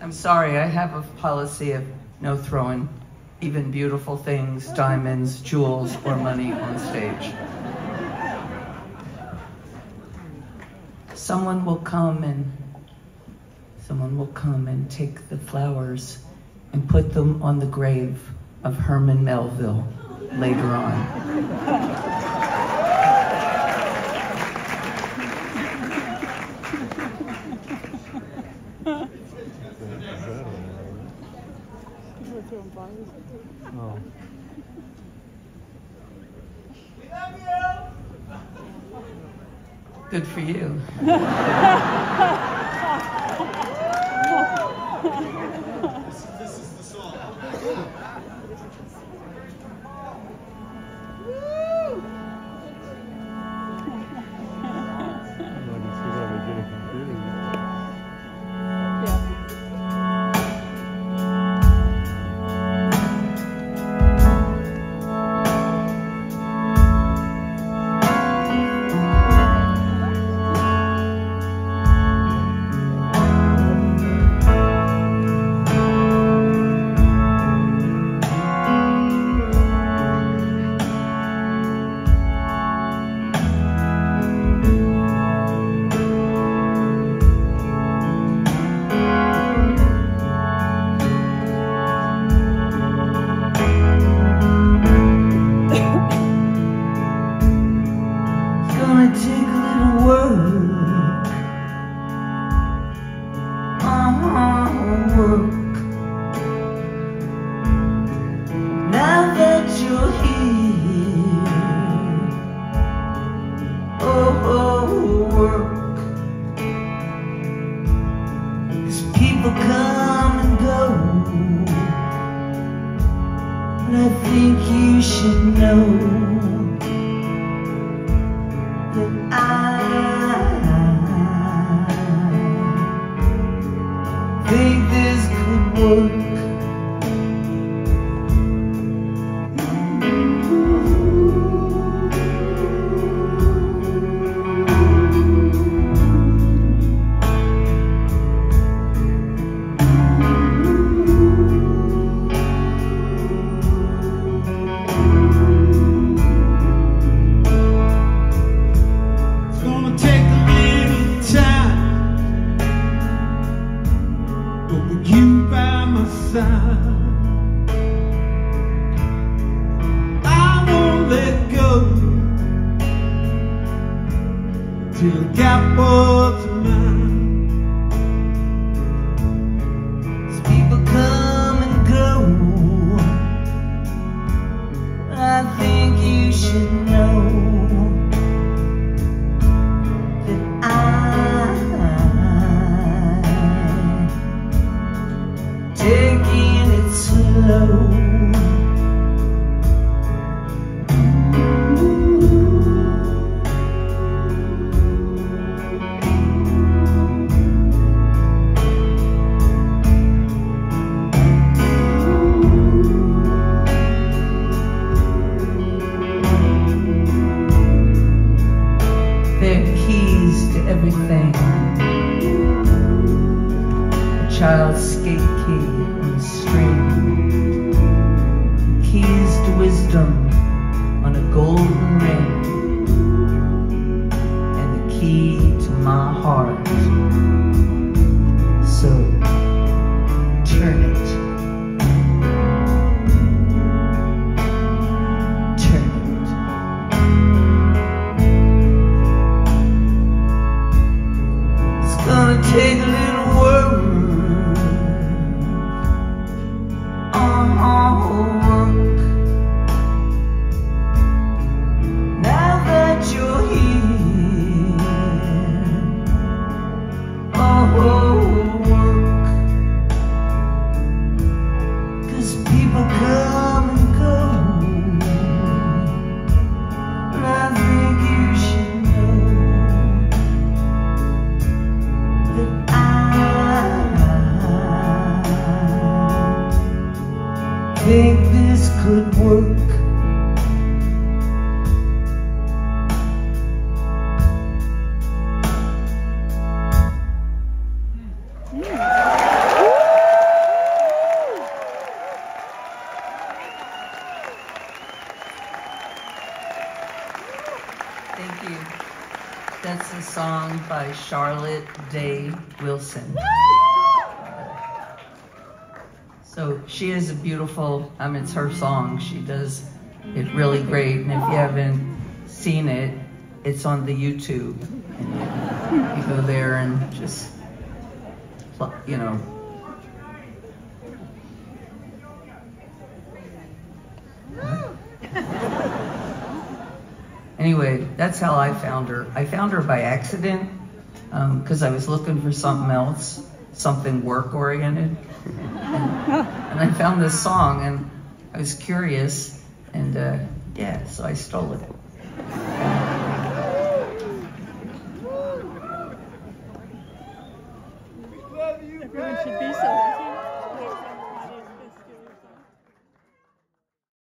I'm sorry, I have a policy of no throwing even beautiful things, diamonds, jewels, or money on stage. Someone will come and take the flowers and put them on the grave of Herman Melville later on. Oh. Good for you. This is the song. Now that you're here, work. 'Cause people come and go, and I think you should know that I think this could work. I won't let go till the gap was mine. As people come and go, I think you should know that I'm taking it slow. They're keys to everything. A child's skate key on the string. Keys to wisdom on a golden ring. And the key to my heart. So turn it. Take a little work, work. Now that you're here, work. 'Cause people come and go, and I think you should know that I think this could work. Yeah. by Charlotte Day Wilson. So she is a beautiful, it's her song. She does it really great. And if you haven't seen it, it's on the YouTube. And you go there and just, you know. Anyway, that's how I found her. I found her by accident because I was looking for something else, something work-oriented. And I found this song and I was curious and yeah, so I stole it. Everyone should be so happy.